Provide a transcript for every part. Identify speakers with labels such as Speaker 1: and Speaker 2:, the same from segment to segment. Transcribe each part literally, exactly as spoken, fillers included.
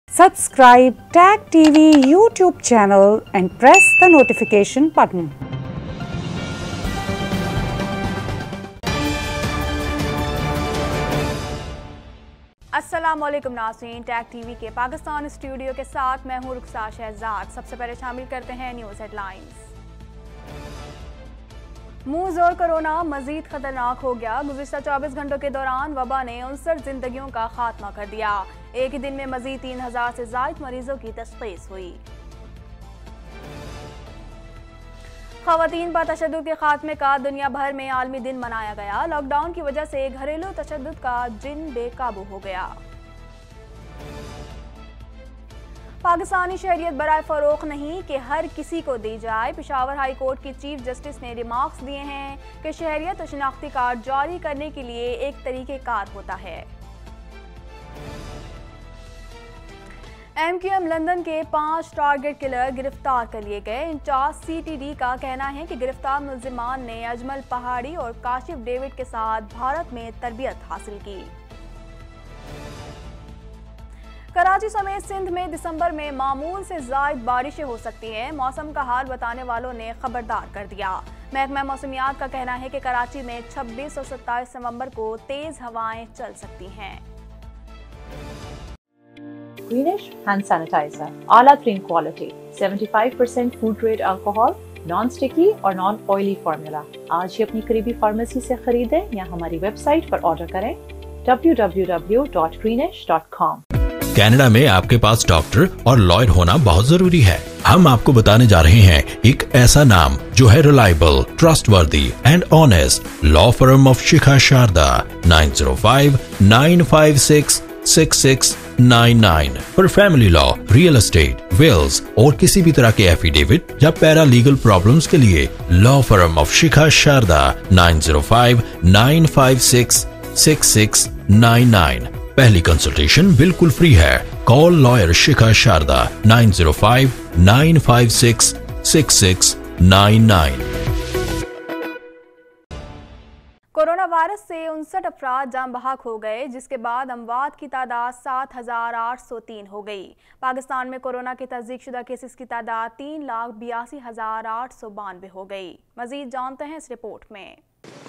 Speaker 1: Subscribe Tag T V YouTube channel and press the notification button.
Speaker 2: अस्सलामुअलैकुम नाज़रीन, tag TV के Pakistan studio के साथ मैं हूं रुखसा शहजाद। सबसे पहले शामिल करते हैं न्यूज़ हेडलाइंस। मुंह जोर कोरोना मजीद खतरनाक हो गया। गुज़िश्ता चौबीस घंटों के दौरान वबा ने उनसठ जिंदगियों का खात्मा कर दिया। एक ही दिन में मजीद तीन हजार से जायद मरीजों की तशख़ीस हुई। ख़वातीन पर तशद्दुद के खात्मे का दुनिया भर में आलमी दिन मनाया गया। लॉकडाउन की वजह से घरेलू तशद्दुद का जिन बेकाबू हो गया। पाकिस्तानी शहरियत बराए फरोख नहीं कि हर किसी को दी जाए। पेशावर हाई कोर्ट की चीफ जस्टिस ने रिमार्क्स दिए हैं कि शहरियत और शनाख्ती कार्ड जारी करने के लिए एक तरीक़ेकार होता है। एम क्यू एम लंदन के पांच टारगेट किलर गिरफ्तार कर लिए गए। इंचार्ज सी टी डी का कहना है कि गिरफ्तार मुलजिमान ने अजमल पहाड़ी और काशिफ डेविड के साथ भारत में तरबियत हासिल की। कराची समेत सिंध में दिसंबर में मामूल से ज़ायद बारिशें हो सकती हैं। मौसम का हाल बताने वालों ने खबरदार कर दिया। महकमा मौसमियात का कहना है कि कराची में छब्बीस और सत्ताईस नवंबर को तेज हवाएं चल सकती हैं।
Speaker 3: Greenish hand sanitizer, आला तरीन क्वालिटी, पचहत्तर percent food grade alcohol, non sticky और नॉन ऑयली फार्मूला। आज ही अपनी करीबी फार्मेसी से खरीदें या हमारी वेबसाइट पर ऑर्डर करें W W W dot greenish dot com.
Speaker 4: Canada में आपके पास डॉक्टर और लॉयर होना बहुत जरूरी है। हम आपको बताने जा रहे हैं एक ऐसा नाम जो है reliable, trustworthy and honest. Law firm of Shikha Sharda, nine zero five nine five six six six nine nine पर family law, real estate, wills और किसी भी तरह के एफिडेविट या पैरा लीगल प्रॉब्लम्स के लिए law firm of Shikha Sharda, nine zero five nine five six six six nine nine. पहली कंसल्टेशन बिल्कुल फ्री है। Call lawyer Shikha Sharda, nine zero five nine five six six six nine nine.
Speaker 2: Corona virus से उनसठ अफराद जान बहक हो गए, जिसके बाद अमवात की तादाद सात हजार आठ सौ तीन हो गई। पाकिस्तान में कोरोना के तस्दीक शुदा केसेस की तादाद तीन लाख बयासी हजार आठ सौ बानवे हो गई। मजीद जानते हैं इस रिपोर्ट में।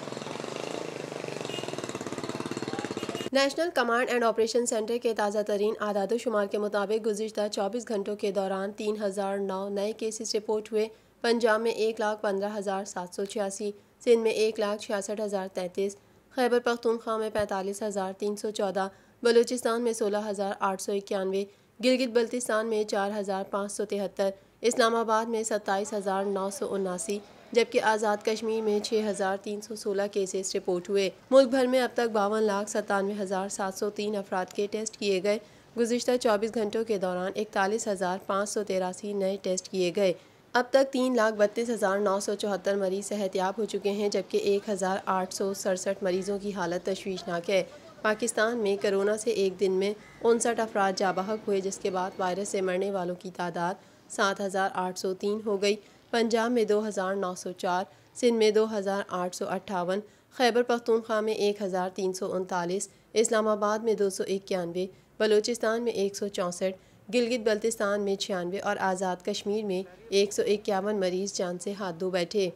Speaker 5: National command and operation centre के ताज़ा तरीन आदाद शुमार के मुताबिक गुज़िश्ता चौबीस घंटों के दौरान तीन हजार नौ नए केसेस रिपोर्ट हुए। पंजाब में एक लाख पंद्रह हजार सात सौ छियासी, सिंध में एक लाख छियासठ हज़ार तैंतीस, खैबर पख्तूनख्वा में पैंतालीस हज़ार तीन सौ चौदह, बलूचिस्तान में सोलह हज़ार आठ सौ इक्यानवे, गिलगित बल्तिस्तान में चार हज़ार पाँच सौ तिहत्तर, इस्लामाबाद में सत्ताईस हज़ार नौ सौ उन्नासी, जबकि आज़ाद कश्मीर में छः हज़ार तीन सौ सोलह केसेस रिपोर्ट हुए। मुल्क भर में अब तक बावन लाख सत्तानवे हज़ार सात सौ तीन अफराद के टेस्ट किए गए। गुज़िश्ता चौबीस घंटों के दौरान इकतालीस हज़ार पाँच सौ तिरासी नए टेस्ट किए गए। अब तक तीन लाख बत्तीस हज़ार नौ सौ चौहत्तर मरीज सेहतयाब हो चुके हैं, जबकि एक हज़ार आठ सौ सड़सठ मरीजों की हालत तशवीशनाक है। पाकिस्तान में कोरोना से एक दिन में उनसठ अफराद जाबहक हुए, जिसके बाद वायरस से मरने वालों की तादाद सात हज़ार आठ सौ तीन हो गई। पंजाब में दो हज़ार नौ सौ चार, सिंध में दो हज़ार आठ सौ अट्ठावन, खैबर पख्तूनख्वा में एक हज़ार तीन सौ उनतालीस, इस्लामाबाद में दो सौ इक्यानवे, बलूचिस्तान में एक सौ चौंसठ, गिलगित बल्तिस्तान में छियानवे और आज़ाद कश्मीर में एक सौ इक्यावन मरीज जान से हाथ धो बैठे।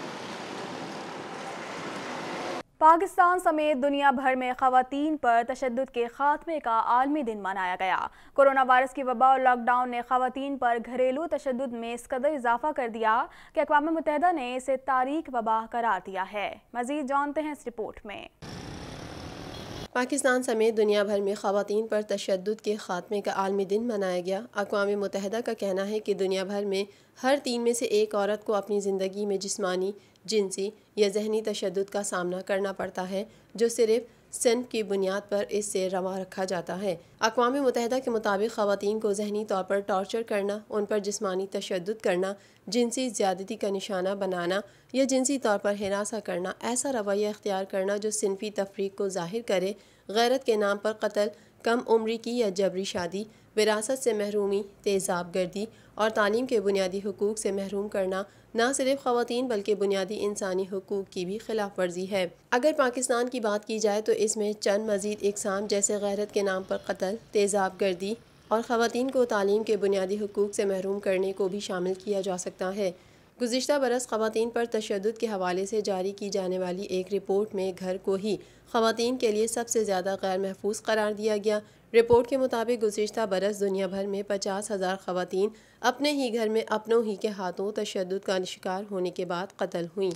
Speaker 2: पाकिस्तान समेत दुनिया भर में ख़वातीन पर तशद्दुद के खात्मे का आलमी दिन मनाया गया। कोरोना वायरस की वबा और लॉकडाउन ने ख़वातीन पर घरेलू तशद्दुद में इस कदर इजाफा कर दिया कि अक़वाम मुत्तहिदा ने इसे तारीख वबा करार दिया है। मज़ीद जानते हैं इस रिपोर्ट में।
Speaker 5: पाकिस्तान समेत दुनिया भर में ख़वातीन पर तशद्दुद के खात्मे का आलमी दिन मनाया गया। अक़वाम मुत्तहिदा का कहना है कि दुनिया भर में हर तीन में से एक औरत को अपनी ज़िंदगी में जिस्मानी, जिनसी या जहनी तशद्दुद का सामना करना पड़ता है, जो सिर्फ सिन्फ की बुनियाद पर इससे रवा रखा जाता है। अक़वाम मुत्तहिदा के मुताबिक ख़वातीन को जहनी तौर पर टॉर्चर करना, उन पर जिस्मानी तशद्दुद करना, जिनसी ज़्यादती का निशाना बनाना या जिनसी तौर पर हिरासा करना, ऐसा रवैया इख्तियार करना जो सिनफी तफरीक को ज़ाहिर करे, गैरत के नाम पर कत्ल, कम उम्री की या जबरी शादी, विरासत से महरूमी, तेज़ाब गर्दी और तालीम के बुनियादी हुकूक से महरूम करना न सिर्फ ख़वातीन बल्कि बुनियादी इंसानी हुकूक की भी खिलाफ वर्जी है। अगर पाकिस्तान की बात की जाए तो इसमें चंद मज़ीद इक़साम जैसे गैरत के नाम पर कत्ल, तेज़ाब गर्दी, और ख़वातीन को तालीम के बुनियादी हुकूक से महरूम करने को भी शामिल किया जा सकता है। गुज़िश्ता बरस ख़वातीन पर तशद्दुद के हवाले से जारी की जाने वाली एक रिपोर्ट में घर को ही ख़वातीन के लिए सबसे ज़्यादा गैर महफूज करार दिया गया। रिपोर्ट के मुताबिक गुज़िश्ता बरस दुनिया भर में पचास हज़ार ख़वातीन अपने ही घर में अपनों ही के हाथों तशद्दुद का शिकार होने के बाद कत्ल हुई।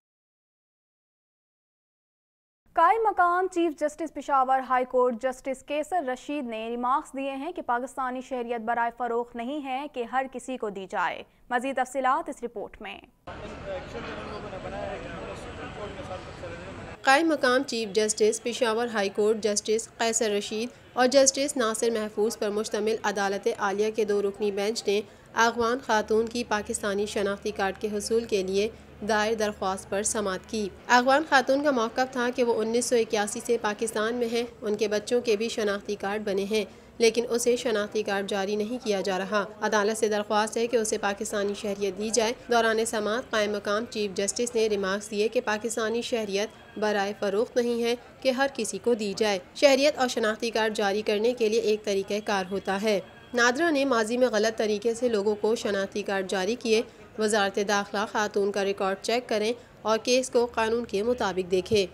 Speaker 2: कायम मकाम chief justice Peshawar high court justice Qaiser Rashid ने रिमार्क्स दिए हैं कि पाकिस्तानी शहरियत बराए फ़रोख्त नहीं है कि हर किसी को दी जाए। मज़ीद तफ़सीलात इस रिपोर्ट में।
Speaker 5: कायम मकाम chief justice Peshawar high court justice Qaiser Rashid और जस्टिस नासिर महफूज पर मुश्तमिल अदालत आलिया के दो रुकनी बेंच ने अगवान खातून की पाकिस्तानी शनाख्ती कार्ड के हुसूल के लिए दायर दरख्वास्त पर समाअत की। अगवान खातून का मौक़िफ़ था कि वो उन्नीस सौ इक्यासी से पाकिस्तान में है, उनके बच्चों के भी शनाख्ती कार्ड बने हैं, लेकिन उसे शनाख्ती कार्ड जारी नहीं किया जा रहा। अदालत से दरख्वास्त है कि उसे पाकिस्तानी शहरियत दी जाए। दौरान समाअत कायम मकाम चीफ जस्टिस ने रिमार्क्स दिए कि पाकिस्तानी शहरियत बराए फ़रोख्त नहीं है कि हर किसी को दी जाए। शहरियत और शनाख्ती कार्ड जारी करने के लिए एक तरीक़ा कार होता है। नादरा ने माजी में गलत तरीके से लोगों को शनाख्ती कार्ड जारी किए। वज़ारत दाखिला खातून का रिकॉर्ड चेक करें और केस को कानून के मुताबिक देखें।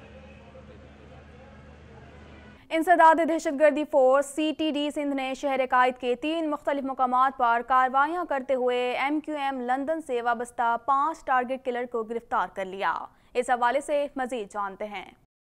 Speaker 2: इंसदाद दहशतगर्दी force C T D Sindh ने शहर कायद के तीन मुख्तलिफ मकामात पर कार्रवाइयाँ करते हुए एम क्यू एम लंदन से वाबस्ता पाँच टारगेट किलर को गिरफ्तार कर लिया। इस हवाले से मज़ीद जानते हैं।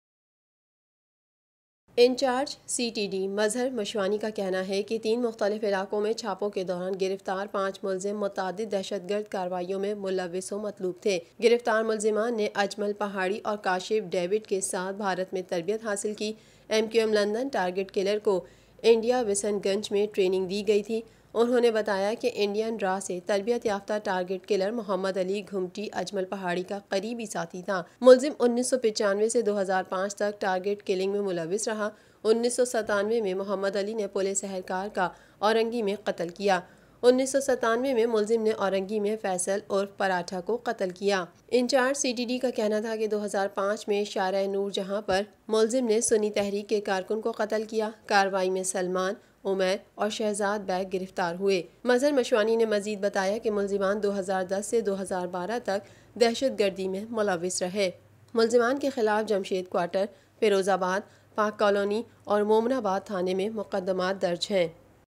Speaker 5: Incharge C T D Mazhar Mashwani का कहना है कि तीन मुख्तलिफ इलाकों में छापों के दौरान गिरफ्तार पाँच मुलजिम मुतादिद दहशतगर्द कार्रवाइयों में मुलविस व मतलूब थे। गिरफ्तार मुलजिमान ने अजमल पहाड़ी और काशिफ डेविड के साथ भारत में तरबियत हासिल की। M Q M London target killer को इंडिया विसनगंज में ट्रेनिंग दी गई थी। उन्होंने बताया कि इंडियन रा से तरबियत याफ्ता टारगेट किलर मोहम्मद अली घुमटी अजमल पहाड़ी का करीबी साथी था। मुलजिम उन्नीस सौ पचानवे से दो हज़ार पाँच तक टारगेट किलिंग में मुलविस रहा। उन्नीस सौ सतानवे में मोहम्मद अली ने पुलिस एहलकार का औरंगी में कत्ल किया। उन्नीस सौ सतानवे में मुलजिम ने औरंगी में फैसल उर्फ पराठा को कत्ल किया। इंचार्ज सी टी डी का कहना था कि दो हज़ार पाँच में शारा नूर जहां पर मुलजिम ने सुन्नी तहरीक के कारकुन को कत्ल किया। कार्रवाई में सलमान, उमर और शहजाद बैग गिरफ्तार हुए। मजहर मशवानी ने मजीद बताया कि मुलजिमान दो हज़ार दस से दो हज़ार बारह तक दहशत गर्दी में मुलविस रहे। मुलजिमान के खिलाफ जमशेद क्वार्टर, फिरोजाबाद, पाक कॉलोनी और मोमनाबाद थाने में मुकदमात दर्ज हैं।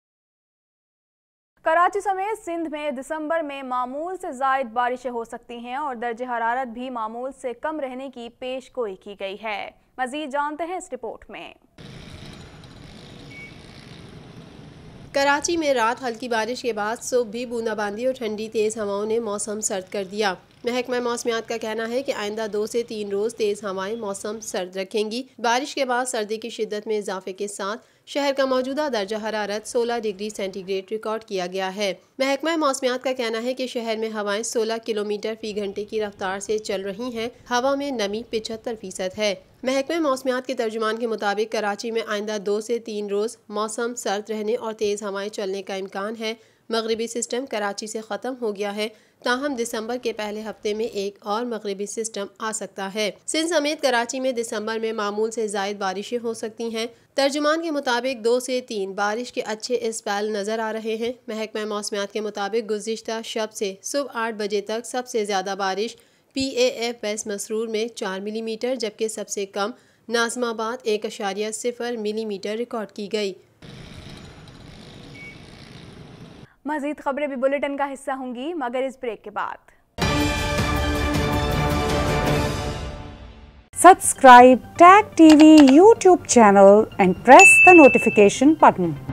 Speaker 2: कराची समेत सिंध में दिसंबर में मामूल से ज़ायद बारिशें हो सकती हैं और दर्जे हरारत भी मामूल से कम रहने की पेशगोई की गई है। मजीद जानते हैं इस रिपोर्ट में।
Speaker 5: कराची में रात हल्की बारिश के बाद सुबह भी बूंदाबांदी और ठंडी तेज़ हवाओं ने मौसम सर्द कर दिया। महकमा मौसमियात का कहना है कि आइंदा दो से तीन रोज़ तेज़ हवाएं मौसम सर्द रखेंगी। बारिश के बाद सर्दी की शिद्दत में इजाफे के साथ शहर का मौजूदा दर्जा हरारत सोलह डिग्री सेंटीग्रेड रिकॉर्ड किया गया है। महकमा मौसमियात का कहना है कि शहर में हवाएं सोलह किलोमीटर फी घंटे की रफ्तार से चल रही हैं। हवा में नमी पिछहत्तर फीसद है। महकमा मौसमियात के तर्जुमान के मुताबिक कराची में आइंदा दो से तीन रोज़ मौसम सर्द रहने और तेज़ हवाएं चलने का इम्कान है। मगरिबी सिस्टम कराची से ख़त्म हो गया है, ताहम दिसंबर के पहले हफ्ते में एक और मगरिबी सिस्टम आ सकता है। सिंध समेत कराची में दिसंबर में मामूल से ज़ायद बारिशें हो सकती हैं। तर्जुमान के मुताबिक दो से तीन बारिश के अच्छे स्पेल नज़र आ रहे हैं। महकमा मौसमियात के मुताबिक गुज़िश्ता शब से सुबह आठ बजे तक सबसे ज़्यादा बारिश P A F west Masroor में चार मिलीमीटर जबकि सबसे कम नाज़माबाद एक अशारिया सिफर मिलीमीटर रिकॉर्ड की गई।
Speaker 2: मज़ीद खबरें भी बुलेटिन का हिस्सा होंगी मगर इस ब्रेक के बाद।
Speaker 1: Subscribe Tag T V YouTube channel and press the notification button.